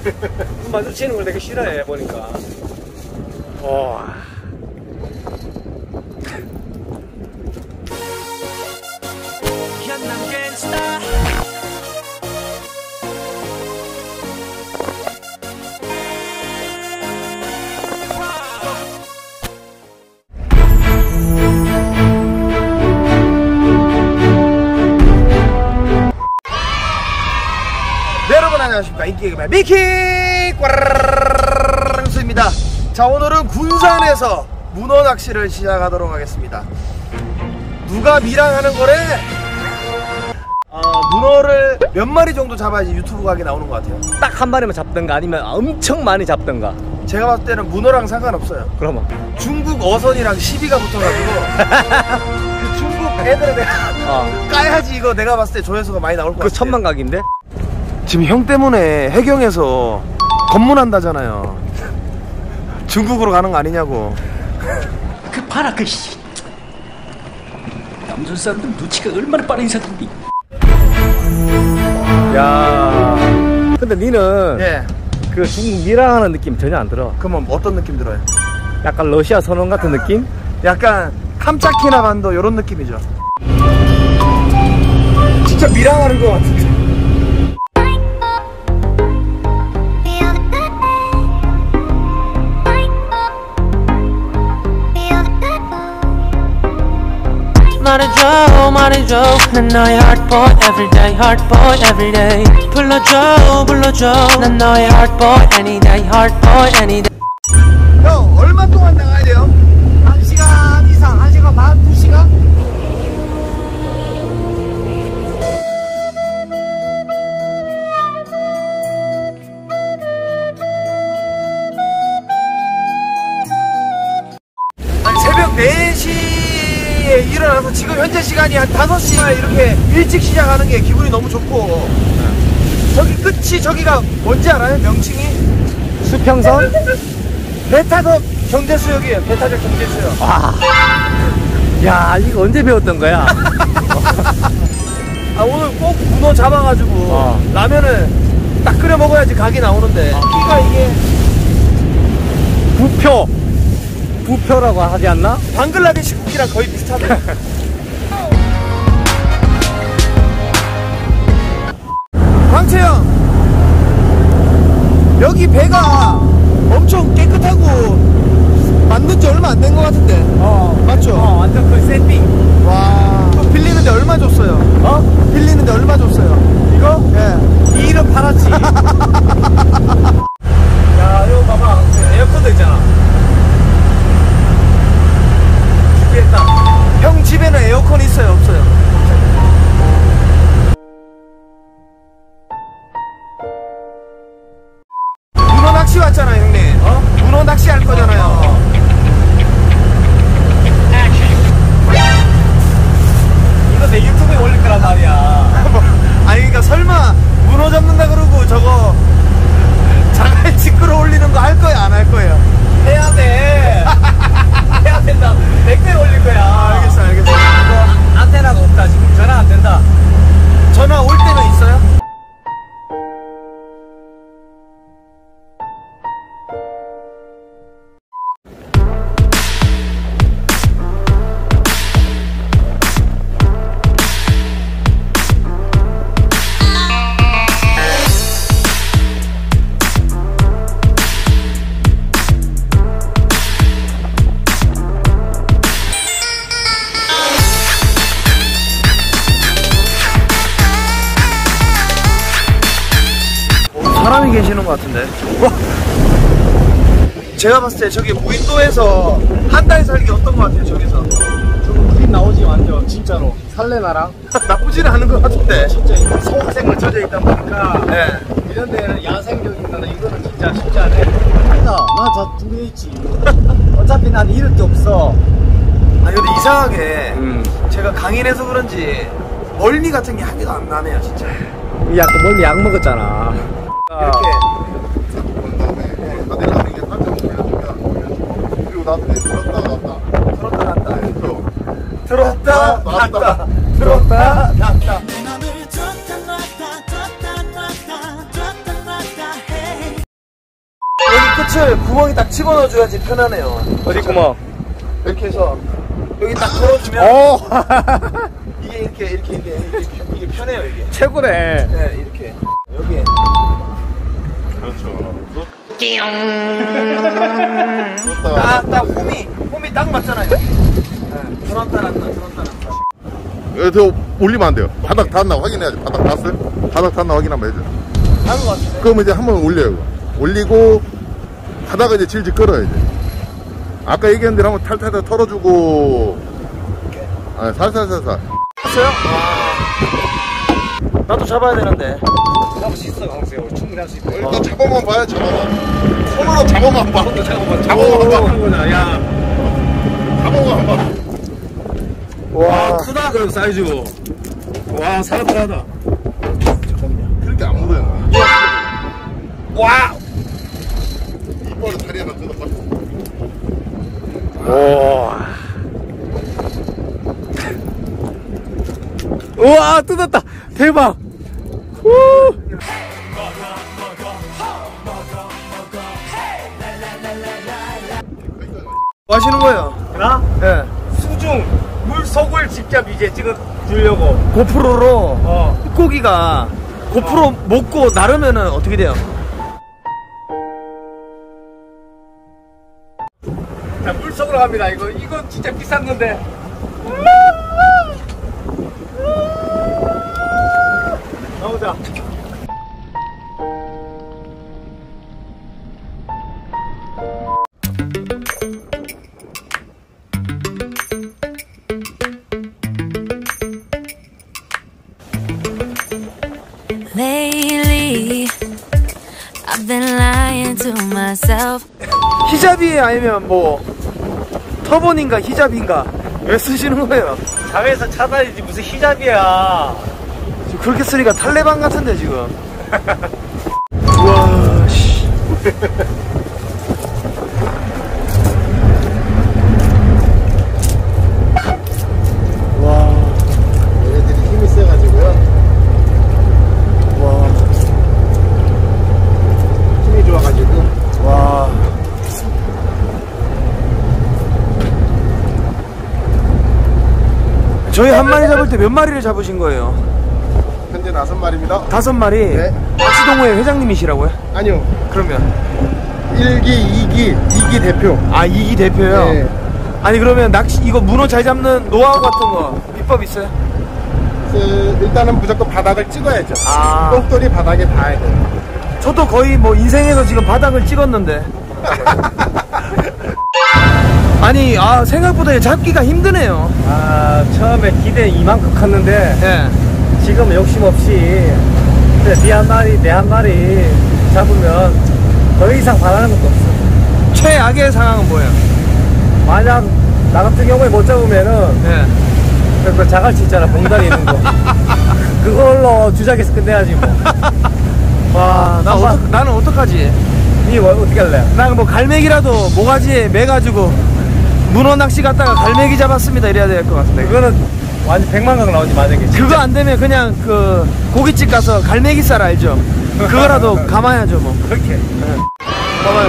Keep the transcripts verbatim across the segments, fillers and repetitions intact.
마주치는 걸 되게 싫어해 보니까. 와. 안녕하십니까, 인기개그맨 미키 꽈랑수입니다. 자, 오늘은 군산에서 문어 낚시를 시작하도록 하겠습니다. 누가 미랑 하는 거래? 어, 문어를 몇 마리 정도 잡아야지 유튜브 각이 나오는 것 같아요. 딱 한 마리만 잡던가 아니면 엄청 많이 잡던가. 제가 봤을 때는 문어랑 상관없어요. 그러면 중국 어선이랑 시비가 붙어가지고 그 중국 애들에 내가 어. 까야지. 이거 내가 봤을 때 조회수가 많이 나올 것 같아요. 그 천만 각인데? 지금 형 때문에 해경에서 검문한다잖아요. 중국으로 가는 거 아니냐고. 그 봐라 그 씨. 남전 사람들 눈치가 얼마나 빠른 사람들이. 야. 근데 니는 예. 그 중국 미랑하는 느낌 전혀 안 들어. 그러면 어떤 느낌 들어요? 약간 러시아 선원 같은 느낌? 약간 캄차키나 반도 이런 느낌이죠. 진짜 미랑하는 것 같은데. 말해줘 말해줘 난 너의 heartboy everyday heartboy everyday 불러줘 불러줘 난 너의 heartboy anyday heartboy anyday. 형 얼마 동안 나가야 돼요? 한 시간 이상, 한 시간 반, 두 시간? 아니, 새벽 네 시에 일어나서 지금 현재 시간이 한 다섯 시에 이렇게 일찍 시작하는 게 기분이 너무 좋고. 저기 끝이 저기가 뭔지 알아요? 명칭이? 수평선? 배타적 경제수역이에요. 배타적 경제수역. 와. 야, 이거 언제 배웠던 거야? 아, 오늘 꼭 문어 잡아가지고 어. 라면을 딱 끓여 먹어야지 각이 나오는데. 키가 이게 부표. 부표라고 하지 않나? 방글라데시 국기랑 거의 비슷하네. 광채형, 여기 배가 엄청 깨끗하고 만든 지 얼마 안 된 것 같은데. 어. 맞죠? 어, 완전 그 샌딩. 와, 또 빌리는데 얼마 줬어요? 어? 빌리는데 얼마 줬어요? 이거? 예. 이 일은 팔았지. 야, 이거 봐봐. 에어컨도 있잖아. 준비했다. 형 집에는 에어컨 있어요, 없어요? 문어 낚시 왔잖아요, 형님. 어? 문어 낚시 할 거잖아요. 이거 내 유튜브에 올릴 거란 말이야. 아니, 그러니까 설마 문어 잡는다 그러고 저거 자갈치 끌어올리는 거 할 거야, 안 할 거예요? 해야 돼. 해야 된다. 백 배 올릴 거야. 아, 알겠어, 알겠어. 이거 안테나가 없다. 지금 전화 안 된다. 전화 올 때는 있어요? 사람이 계시는 것 같은데. 와. 제가 봤을 때 저기 무인도에서 한 달 살기 어떤 것 같아요, 저기서? 저거 그림 나오지 완전 진짜로. 살레나랑 나쁘지는 않은 것 같은데. 진짜 이거 소생을 젖어 있다 보니까 네. 이런 데는 야생적인 거는 이거는 진짜 쉽지 않네. 아니다. 나저 준비돼 있지. 어차피 난 잃을 게 없어. 아니, 근데 이상하게 음. 제가 강인해서 그런지 멀미 같은 게 하나도 안 나네요, 진짜. 야, 그 멀미 약 먹었잖아. 이렇게. 그리고 나중에 들었다 놨다 들었다 놨다. 들었다 들었다 놨다 놨다. 들었다 놨다. 내 맘을 줬다 놨다 줬다 놨다 줬다 놨다 해 끝을 구멍이 딱 집어넣어줘야지 편하네요. 어디 구멍? 이렇게 해서 여기 딱 걸어주면 오! 이게 이렇게 이렇게 이게, 이게, 이게 편해요 이게. 최고네. 네 이렇게 여기. 그렇죠. 좋다. 딱딱 홈이 홈이 딱 맞잖아요. 네. 들었다 놨다 들었다 놨다. 저 올리면 안 돼요. 바닥 닿았나 확인해야지. 바닥 닿았어요? 바닥 닿았나 확인하면 되죠. 닿은 것 같은데. 그러면 이제 한번 올려요. 올리고 바닥을 이제 질질 끌어요 이제. 아까 얘기한 대로 한번 탈탈탈 털어주고. 아, 살살살살. 했어요? 와. 나도 잡아야 되는데. 잡을 수 있어, 강수야. 충분히 할 수 있어. 일단 잡아만 봐요. 잡아만. 손으로 잡아만 봐. 잠깐만, 잡아만 봐. 잠깐만. 야, 잡아만 봐. 와. 크다, 그 사이즈. 와, 사람들하다. 그렇게 안 묻어요. 와! 이빨을 다리 하나 뜯어 빠져. 와. 우와, 뜯었다. 대박. 우! 뭐 하시는 거예요? 나? 예. 수중 물속을 직접 이제 찍어 주려고. 고프로로 어. 물고기가 고프로 먹고 나르면은 어떻게 돼요? 자, 물속으로 갑니다. 이거, 이거 진짜 비싼 건데. 나오자. Lately, I've been lying to myself. 히잡이 아니면 뭐 터본인가 히잡인가 왜 쓰시는 거예요? 자외선 차단이지 무슨 히잡이야. 지금 그렇게 쓰니까 탈레반 같은데 지금. 우와 씨. 와. 얘네들이 힘이 세가지고요. 와. 힘이 좋아가지고. 와. 저희 한 마리 잡을 때 몇 마리를 잡으신 거예요? 현재 다섯 마리입니다. 다섯 마리? 네. 낚시동호회 회장님이시라고요? 아니요. 그러면 일 기, 이 기, 이 기 대표. 아 이기 대표요? 네. 아니 그러면 낚시 이거 문어 잘 잡는 노하우 같은 거 비법 있어요? 그, 일단은 무조건 바닥을 찍어야죠. 아. 똥돌이 바닥에 닿아야 돼요. 저도 거의 뭐 인생에서 지금 바닥을 찍었는데 아니 아 생각보다 잡기가 힘드네요. 아, 처음에 기대 이만큼 컸는데, 예. 지금 욕심 없이, 니 한 마리, 내 한 마리 잡으면 더 이상 바라는 것도 없어. 최악의 상황은 뭐예요? 만약, 나 같은 경우에 못 잡으면은, 예. 그, 그 자갈치 있잖아, 봉다리 있는 거. 그걸로 주작해서 끝내야지, 뭐. 와, 나 한번- 어떡, 나는 어떡하지? 니 뭐, 어떻게 할래? 난 뭐 갈매기라도 모가지에 매가지고 문어 낚시 갔다가 갈매기 잡았습니다 이래야 될 것 같은데. 그거는 완전 백만각 나오지, 만약에. 그거 안 되면 그냥 그 고깃집 가서 갈매기살 알죠? 그거라도 감아야죠 뭐. 그렇게. 봐봐요.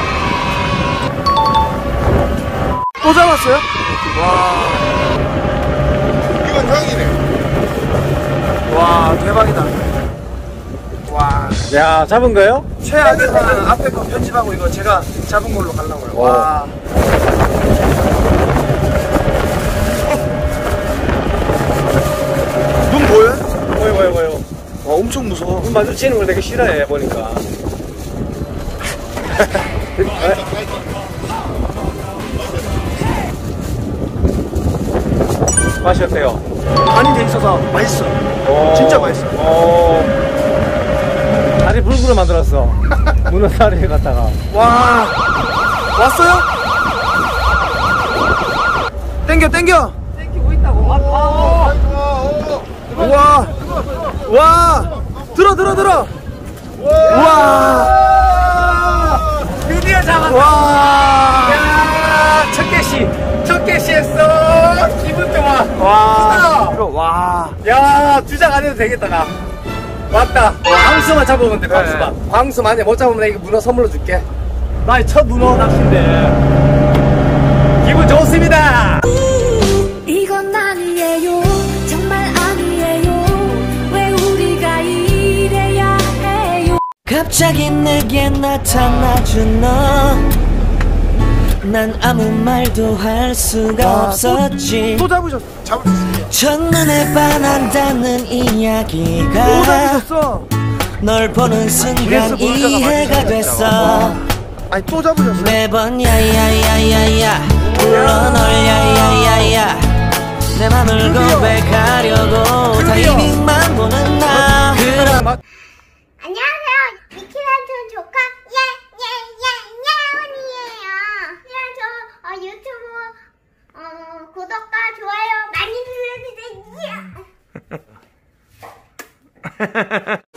또 잡았어요? 이건 형이네. 와 대박이다. 와 야, 잡은 거예요? 최악의 상황은 앞에 거 편집하고 이거 제가 잡은 걸로 가려고요. 와. 눈 보여요? 보여, 보여, 보여. 와 엄청 무서워. 눈 마주치는 걸 되게 싫어해, 보니까. 맛이 어때요? 간이 돼 있어서 맛있어. 오. 진짜 맛있어. 오. 다리 불구로 만들었어. 문어 다리 갖다가. 와 왔어요? 땡겨 땡겨. 땡기고 있다고. 아, 우와 와 들어 들어 들어. 우와 드디어 잡았다. 와. 야, 첫 개시. 첫 개시 했어. 기분 좋아. 와. 들어 와. 야, 주작 안 해도 되겠다, 나. 왔다. 광수만 잡으면 돼, 광수만. 광수 만약 못 잡으면 나 이거 문어 선물로 줄게. 나의 첫 문어 낚시인데 기분 좋습니다. 이건 아니에요. 정말 아니에요. 왜 우리가 이래야 해요. 갑자기 내게 나타나준 너, 난 아무 말도 할 수가 없었지. 또 잡으셨어. 잡으셨어요. 첫눈에 반한다는 또 이야기가 잡으셨어. 널 보는 순간 이해가 됐어. 아니 또 잡으셨어. 매번 야야야야야 불러 널 야야야야 내 맘을 고백하려고 타이밍만 보는 나. 그럼 안녕하세요. 미키란촌 조카 예예예예원이에요. 그냥 저 어, 유튜브 어, 구독과 좋아요 많이 눌러주세요.